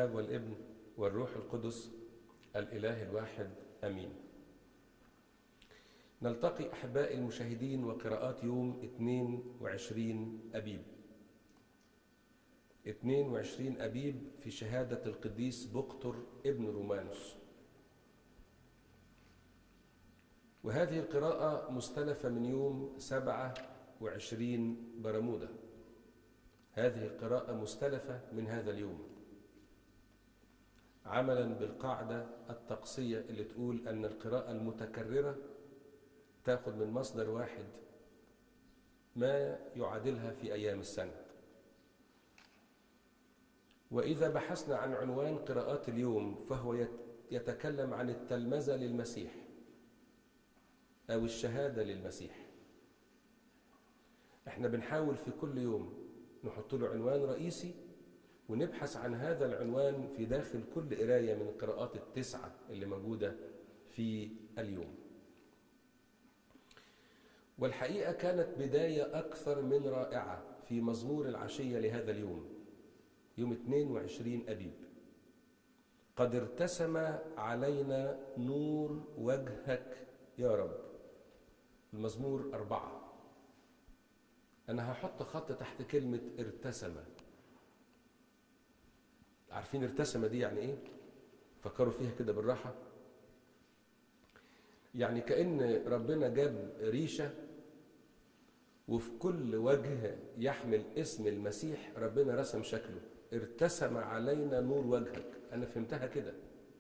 الآب والابن والروح القدس الإله الواحد آمين. نلتقي أحبائي المشاهدين وقراءات يوم 22 أبيب. 22 أبيب في شهادة القديس بقتر ابن رومانوس. وهذه القراءة مستلفة من يوم 27 برمودا. هذه القراءة مستلفة من هذا اليوم عملا بالقاعدة الطقسية اللي تقول أن القراءة المتكررة تأخذ من مصدر واحد ما يعادلها في أيام السنة. وإذا بحثنا عن عنوان قراءات اليوم فهو يتكلم عن التلمذة للمسيح أو الشهادة للمسيح. احنا بنحاول في كل يوم نحط له عنوان رئيسي ونبحث عن هذا العنوان في داخل كل قراية من القراءات التسعة اللي موجودة في اليوم. والحقيقة كانت بداية أكثر من رائعة في مزمور العشية لهذا اليوم، يوم 22 أبيب. قد ارتسم علينا نور وجهك يا رب. المزمور 4. أنا هحط خط تحت كلمة ارتسم. عارفين ارتسم دي يعني إيه؟ فكروا فيها كده بالراحة. يعني كأن ربنا جاب ريشة وفي كل وجه يحمل اسم المسيح ربنا رسم شكله. ارتسم علينا نور وجهك. أنا فهمتها كده.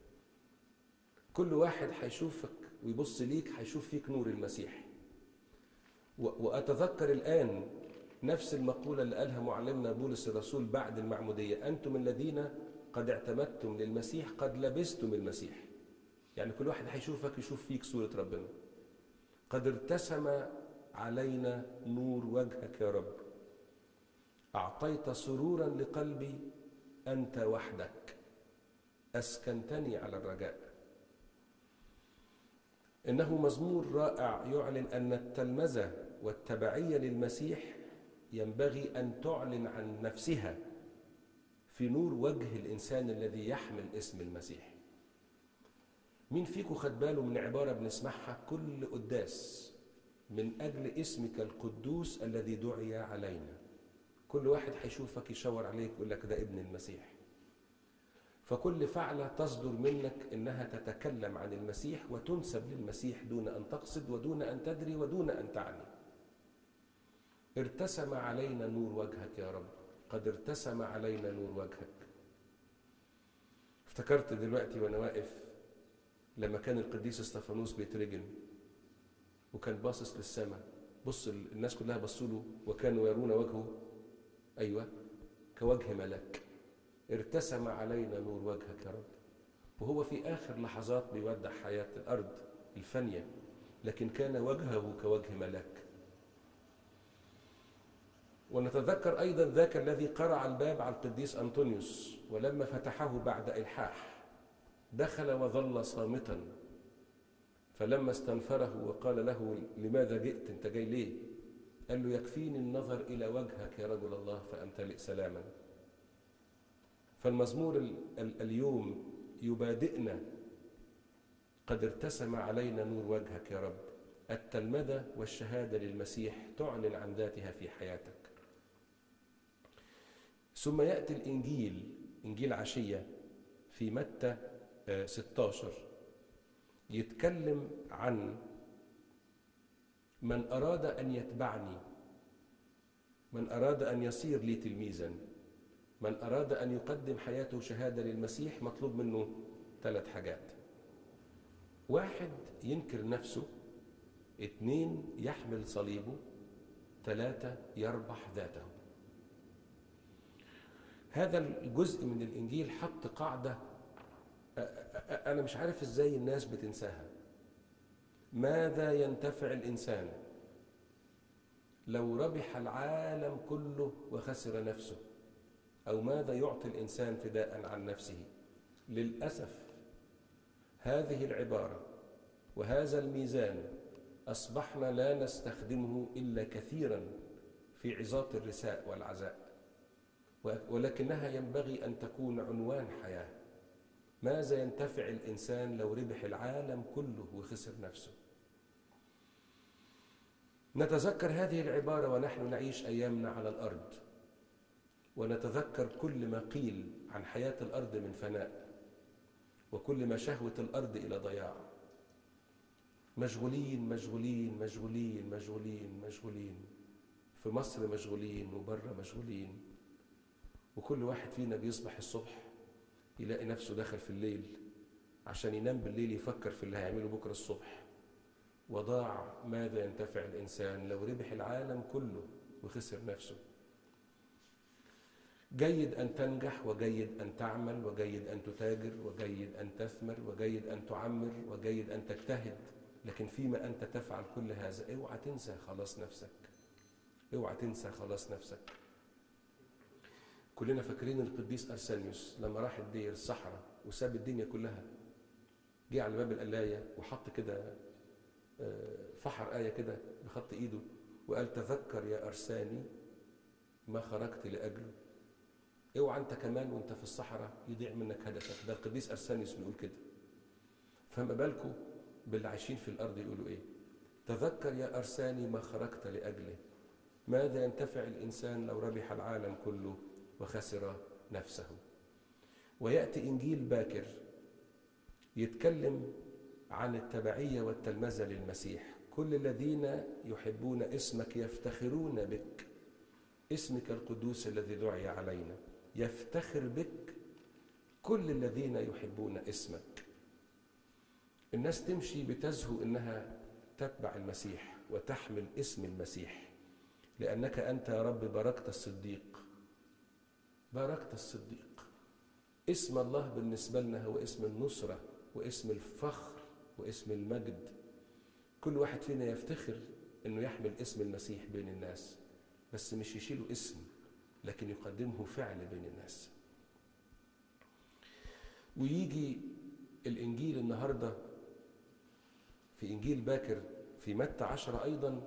كل واحد هيشوفك ويبص ليك هيشوف فيك نور المسيح. وأتذكر الآن نفس المقولة اللي قالها معلمنا بولس الرسول بعد المعمودية: أنتم الذين قد اعتمدتم للمسيح قد لبستم المسيح. يعني كل واحد هيشوفك يشوف فيك صورة ربنا. قد ارتسم علينا نور وجهك يا رب. أعطيت سرورا لقلبي أنت وحدك. أسكنتني على الرجاء. إنه مزمور رائع يعلن أن التلمذة والتبعية للمسيح ينبغي أن تعلن عن نفسها في نور وجه الإنسان الذي يحمل اسم المسيح. مين فيكم خد باله من عبارة بنسمعها كل قداس: من أجل اسمك القدوس الذي دعي علينا؟ كل واحد هيشوفك يشاور عليك ويقول لك ده ابن المسيح. فكل فعلة تصدر منك إنها تتكلم عن المسيح وتنسب للمسيح دون أن تقصد ودون أن تدري ودون أن تعني. ارتسم علينا نور وجهك يا رب. قد ارتسم علينا نور وجهك. افتكرت دلوقتي وأنا واقف لما كان القديس استفانوس بيترجم وكان باصص للسماء. بص الناس كلها بصوا له وكانوا يرون وجهه أيوة كوجه ملاك. ارتسم علينا نور وجهك يا رب. وهو في آخر لحظات بيودع حياة الأرض الفانية، لكن كان وجهه كوجه ملاك. ونتذكر أيضا ذاك الذي قرع الباب على القديس أنطونيوس، ولما فتحه بعد إلحاح دخل وظل صامتا. فلما استنفره وقال له: لماذا جئت؟ أنت جاي ليه؟ قال له: يكفيني النظر إلى وجهك يا رجل الله فأمتلئ سلاما. فالمزمور اليوم يبادئنا: قد ارتسم علينا نور وجهك يا رب. التلمذة والشهادة للمسيح تعلن عن ذاتها في حياتك. ثم يأتي الإنجيل، إنجيل عشية في متى 16، يتكلم عن من أراد أن يتبعني، من أراد أن يصير لي تلميذا، من أراد أن يقدم حياته شهادة للمسيح. مطلوب منه 3 حاجات: 1 ينكر نفسه، 2 يحمل صليبه، 3 يربح ذاته. هذا الجزء من الإنجيل حط قاعدة أنا مش عارف إزاي الناس بتنساها. ماذا ينتفع الإنسان لو ربح العالم كله وخسر نفسه؟ أو ماذا يعطي الإنسان فداء عن نفسه؟ للأسف هذه العبارة وهذا الميزان أصبحنا لا نستخدمه إلا كثيرا في عظات الرثاء والعزاء. ولكنها ينبغي أن تكون عنوان حياة. ماذا ينتفع الإنسان لو ربح العالم كله وخسر نفسه؟ نتذكر هذه العبارة ونحن نعيش أيامنا على الأرض، ونتذكر كل ما قيل عن حياة الأرض من فناء، وكل ما شهوة الأرض إلى ضياع. مشغولين مشغولين مشغولين مشغولين مشغولين، في مصر مشغولين وبره مشغولين، وكل واحد فينا بيصبح الصبح يلاقي نفسه داخل في الليل عشان ينام بالليل يفكر في اللي هيعمله بكرة الصبح. وضاع ماذا ينتفع الإنسان لو ربح العالم كله وخسر نفسه؟ جيد أن تنجح، وجيد أن تعمل، وجيد أن تتاجر، وجيد أن تثمر، وجيد أن تعمر، وجيد أن تجتهد، لكن فيما أنت تفعل كل هذا اوعى تنسى خلاص نفسك، اوعى تنسى خلاص نفسك. كلنا فاكرين القديس أرسانيوس لما راح الدير الصحراء وساب الدنيا كلها، جه على باب القلاية وحط كده فحر آية كده بخط إيده وقال: تذكر يا أرساني ما خرجت لأجله. اوعى أنت كمان وأنت في الصحراء يضيع منك هدفك. ده القديس أرسانيوس بيقول كده. فما بالكم باللي عايشين في الأرض يقولوا إيه؟ تذكر يا أرساني ما خرجت لأجله، ماذا ينتفع الإنسان لو ربح العالم كله وخسر نفسه؟ ويأتي إنجيل باكر يتكلم عن التبعية والتلمذة للمسيح. كل الذين يحبون اسمك يفتخرون بك، اسمك القدوس الذي دعي علينا يفتخر بك كل الذين يحبون اسمك. الناس تمشي بتزهو إنها تتبع المسيح وتحمل اسم المسيح، لأنك أنت يا رب باركت الصديق، باركت الصديق. اسم الله بالنسبة لنا هو اسم النصرة واسم الفخر واسم المجد. كل واحد فينا يفتخر أنه يحمل اسم المسيح بين الناس، بس مش يشيله اسم لكن يقدمه فعل بين الناس. ويجي الإنجيل النهاردة في إنجيل باكر في متى 10 أيضا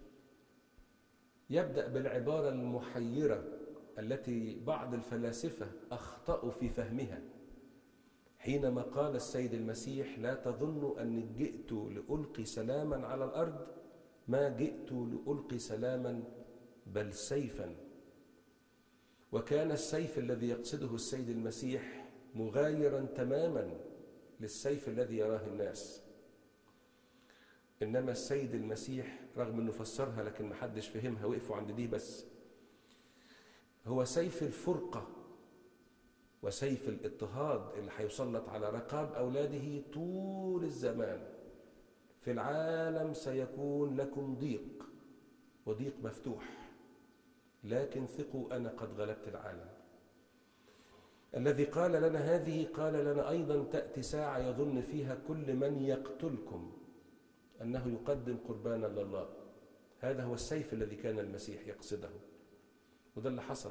يبدأ بالعبارة المحيرة التي بعض الفلاسفة أخطأوا في فهمها، حينما قال السيد المسيح: لا تظنوا أني جئت لألقي سلاما على الأرض، ما جئت لألقي سلاما بل سيفا. وكان السيف الذي يقصده السيد المسيح مغايرا تماما للسيف الذي يراه الناس. إنما السيد المسيح رغم أنه فسرها لكن محدش فهمها، وقفوا عند دي بس، هو سيف الفرقة وسيف الاضطهاد اللي هيسلط على رقاب أولاده طول الزمان. في العالم سيكون لكم ضيق، وضيق مفتوح، لكن ثقوا أنا قد غلبت العالم. الذي قال لنا هذه قال لنا أيضا: تأتي ساعة يظن فيها كل من يقتلكم أنه يقدم قربانا لله. هذا هو السيف الذي كان المسيح يقصده، وده اللي حصل.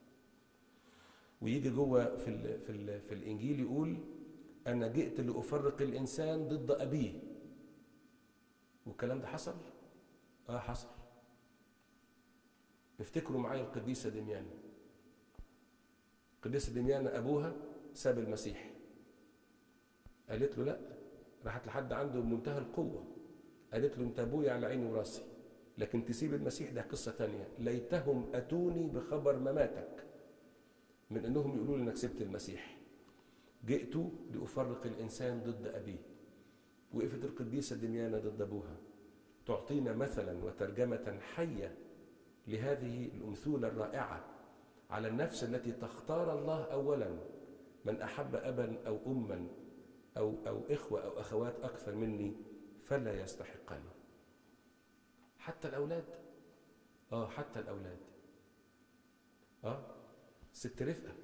ويجي جوه في الإنجيل يقول: أنا جئت لأفرق الإنسان ضد أبيه. والكلام ده حصل؟ حصل. افتكروا معايا القديسة دميانة. القديسة دميانة أبوها ساب المسيح، قالت له لا، راحت لحد عنده بمنتهى القوة قالت له: أنت أبويا على عيني وراسي، لكن تسيب المسيح ده قصة تانية. ليتهم أتوني بخبر مماتك من أنهم يقولوا لي أنك سبت المسيح. جئت لأفرق الإنسان ضد أبيه. وقفت القديسة دميانة ضد أبوها، تعطينا مثلا وترجمة حية لهذه الأمثولة الرائعة على النفس التي تختار الله أولا. من أحب أبا أو أما أو إخوة أو أخوات أكثر مني فلا يستحقني. حتى الأولاد، حتى الأولاد. ست رفقة،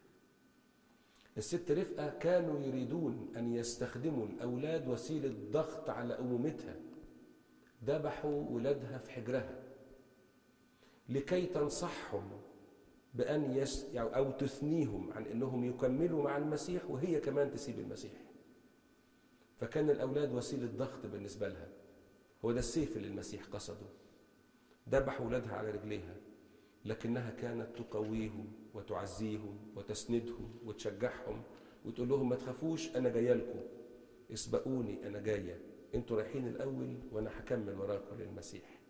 الست رفقة كانوا يريدون أن يستخدموا الأولاد وسيلة ضغط على أمومتها. ذبحوا ولادها في حجرها لكي تنصحهم بأن أو تثنيهم عن أنهم يكملوا مع المسيح وهي كمان تسيب المسيح. فكان الأولاد وسيلة ضغط بالنسبة لها. هو ده السيف اللي المسيح قصده. ذبحوا ولادها على رجليها لكنها كانت تقويهم وتعزيهم وتسندهم وتشجعهم وتقول لهم ما تخافوش، أنا جاية لكم، اسبقوني، أنا جاية، انتوا رايحين الأول وأنا هكمل وراكم للمسيح.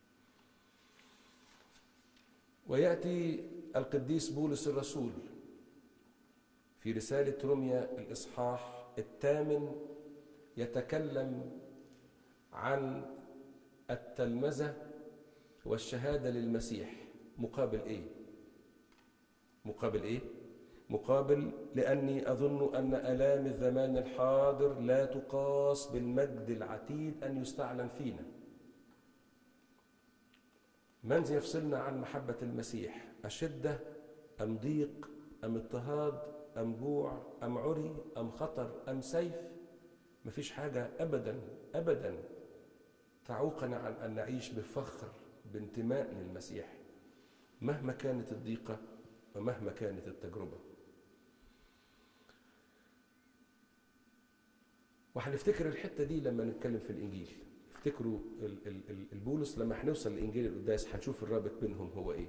ويأتي القديس بولس الرسول في رسالة روميا الإصحاح 8 يتكلم عن التلمذة والشهادة للمسيح. مقابل إيه؟ مقابل إيه؟ مقابل لأني أظن أن آلام الزمان الحاضر لا تقاس بالمجد العتيد أن يستعلن فينا. من يفصلنا عن محبة المسيح؟ أشدة أم ضيق أم اضطهاد أم جوع أم عري أم خطر أم سيف؟ مفيش حاجة أبدا أبدا تعوقنا عن أن نعيش بفخر بانتماء للمسيح مهما كانت الضيقة ومهما كانت التجربة. وهنفتكر الحتة دي لما نتكلم في الإنجيل. افتكروا البولس لما هنوصل لإنجيل القداس هنشوف الرابط بينهم هو إيه.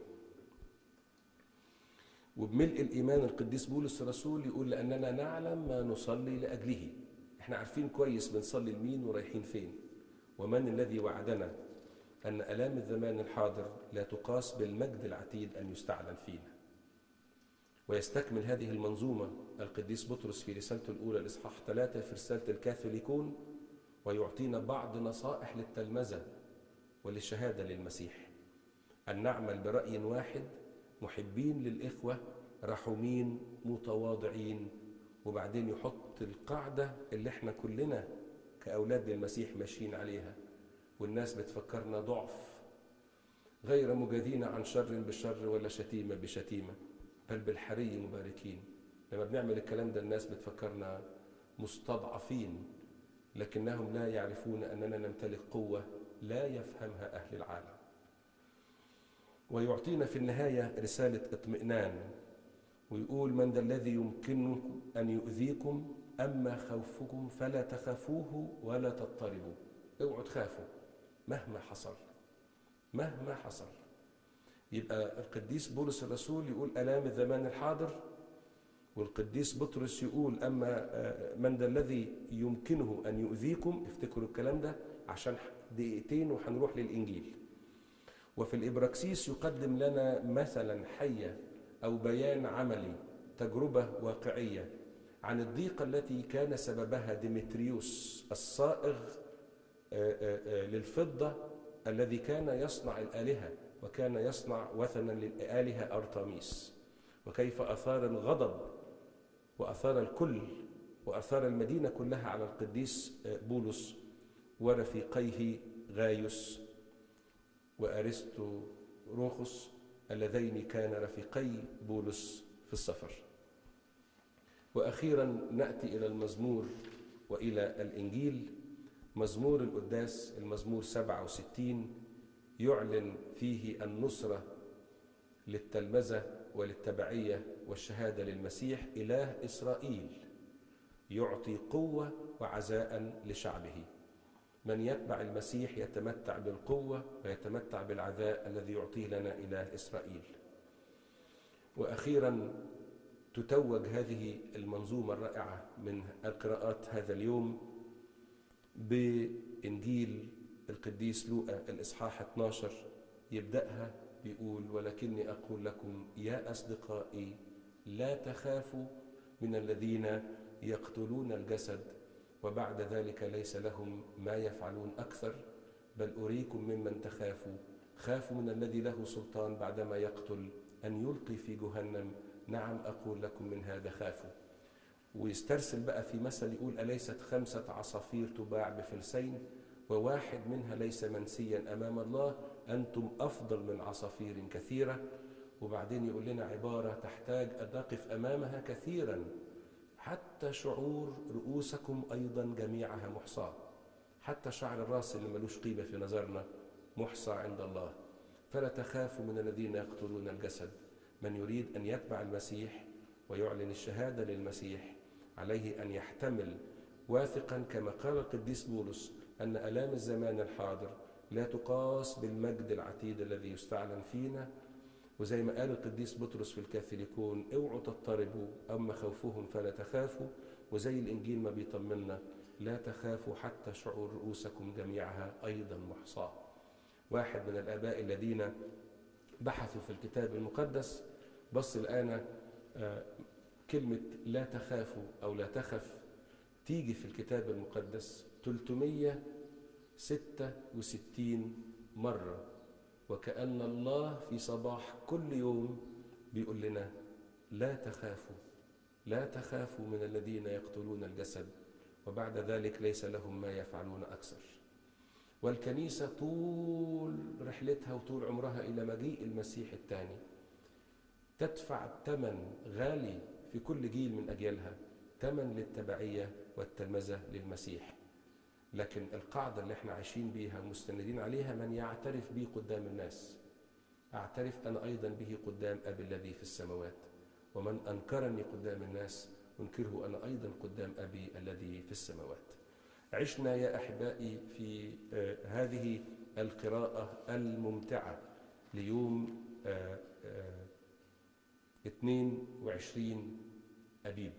وبملء الإيمان القديس بولس الرسول يقول لأننا نعلم ما نصلي لأجله. احنا عارفين كويس بنصلي لمين ورايحين فين. ومن الذي وعدنا أن آلام الزمان الحاضر لا تقاس بالمجد العتيد أن يستعلن فينا. ويستكمل هذه المنظومة القديس بطرس في رسالته الأولى الإصحاح 3 في رسالة الكاثوليكون، ويعطينا بعض نصائح للتلمذة وللشهادة للمسيح. أن نعمل برأي واحد، محبين للإخوة، رحومين، متواضعين. وبعدين يحط القاعدة اللي احنا كلنا كأولاد للمسيح ماشيين عليها والناس بتفكرنا ضعف، غير مجازين عن شر بشر ولا شتيمة بشتيمة بل بالحري مباركين. لما بنعمل الكلام ده الناس بتفكرنا مستضعفين، لكنهم لا يعرفون أننا نمتلك قوة لا يفهمها أهل العالم. ويعطينا في النهاية رسالة اطمئنان ويقول من ذا الذي يمكنه أن يؤذيكم، أما خوفكم فلا تخافوه ولا تضطربوا. اوعوا تخافوا مهما حصل مهما حصل. يبقى القديس بولس الرسول يقول آلام الزمان الحاضر، والقديس بطرس يقول أما من ذا الذي يمكنه أن يؤذيكم. افتكروا الكلام ده عشان دقيقتين وهنروح للإنجيل. وفي الإبراكسيس يقدم لنا مثلا حية أو بيان عملي، تجربة واقعية عن الضيقة التي كان سببها ديمتريوس الصائغ للفضة الذي كان يصنع الآلهة وكان يصنع وثنا للآلهة أرطميس، وكيف أثار الغضب وأثار الكل وأثار المدينة كلها على القديس بولس ورفيقيه غايوس وأرسطوروخوس اللذين كان رفيقي بولس في السفر. وأخيرا نأتي إلى المزمور وإلى الإنجيل. مزمور القداس المزمور 67 يعلن فيه النصرة للتلمذة وللتبعية والشهادة للمسيح إله إسرائيل، يعطي قوة وعزاء لشعبه. من يتبع المسيح يتمتع بالقوة ويتمتع بالعزاء الذي يعطيه لنا إله إسرائيل. وأخيرا تتوج هذه المنظومة الرائعة من القراءات هذا اليوم بإنجيل القديس لوقا الإصحاح 12. يبدأها بيقول ولكني أقول لكم يا أصدقائي لا تخافوا من الذين يقتلون الجسد وبعد ذلك ليس لهم ما يفعلون أكثر، بل أريكم ممن تخافوا. خافوا من الذي له سلطان بعدما يقتل أن يلقي في جهنم. نعم أقول لكم من هذا خافوا. ويسترسل بقى في مثل يقول أليست 5 عصافير تباع بفلسين وواحد منها ليس منسيا أمام الله؟ أنتم أفضل من عصافير كثيرة. وبعدين يقول لنا عبارة تحتاج أن نقف أمامها كثيرا، حتى شعور رؤوسكم أيضا جميعها محصاة. حتى شعر الرأس اللي ملوش قيمة في نظرنا محصى عند الله. فلا تخافوا من الذين يقتلون الجسد. من يريد أن يتبع المسيح ويعلن الشهادة للمسيح عليه أن يحتمل واثقا كما قال القديس بولس أن آلام الزمان الحاضر لا تقاس بالمجد العتيد الذي يستعلن فينا. وزي ما قال القديس بطرس في الكاثوليكون: اوعوا تضطربوا، أما خوفهم فلا تخافوا. وزي الإنجيل ما بيطمنا: لا تخافوا حتى شعور رؤوسكم جميعها أيضا محصاة. واحد من الآباء الذين بحثوا في الكتاب المقدس بص الآن كلمة لا تخافوا أو لا تخف تيجي في الكتاب المقدس 366 مرة، وكأن الله في صباح كل يوم بيقول لنا: لا تخافوا، لا تخافوا من الذين يقتلون الجسد وبعد ذلك ليس لهم ما يفعلون أكثر. والكنيسة طول رحلتها وطول عمرها إلى مجيء المسيح الثاني تدفع ثمن غالي في كل جيل من أجيالها، ثمن للتبعية والتلمذة للمسيح. لكن القاعدة اللي احنا عايشين بيها ومستندين عليها: من يعترف بي قدام الناس أعترف أنا أيضا به قدام أبي الذي في السماوات، ومن أنكرني قدام الناس أنكره أنا أيضا قدام أبي الذي في السماوات. عشنا يا أحبائي في هذه القراءة الممتعة ليوم 22 أبيب.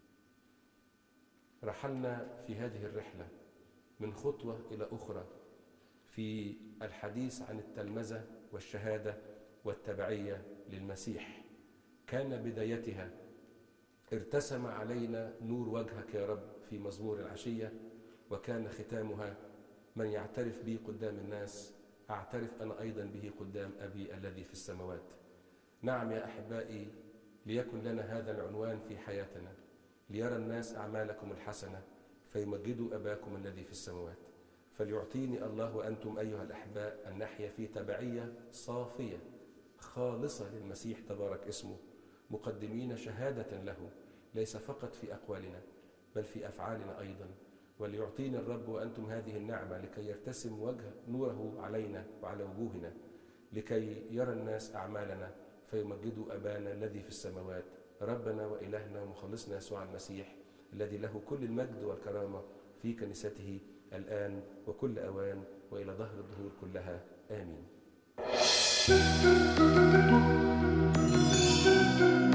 رحلنا في هذه الرحلة من خطوة إلى أخرى في الحديث عن التلمذة والشهادة والتبعية للمسيح. كان بدايتها: ارتسم علينا نور وجهك يا رب في مزمور العشية، وكان ختامها: من يعترف بي قدام الناس أعترف أنا أيضا به قدام أبي الذي في السماوات. نعم يا أحبائي، ليكن لنا هذا العنوان في حياتنا: ليرى الناس أعمالكم الحسنة فيمجدوا أباكم الذي في السماوات. فليعطيني الله وأنتم أيها الأحباء أن نحيا في تبعية صافية خالصة للمسيح تبارك اسمه، مقدمين شهادة له ليس فقط في أقوالنا بل في أفعالنا أيضا. وليعطينا الرب وأنتم هذه النعمة لكي يرتسم وجه نوره علينا وعلى وجوهنا، لكي يرى الناس أعمالنا فيمجدوا أبانا الذي في السماوات، ربنا وإلهنا ومخلصنا يسوع المسيح، الذي له كل المجد والكرامة في كنيسته الآن وكل أوان وإلى ظهر الدهور كلها. آمين.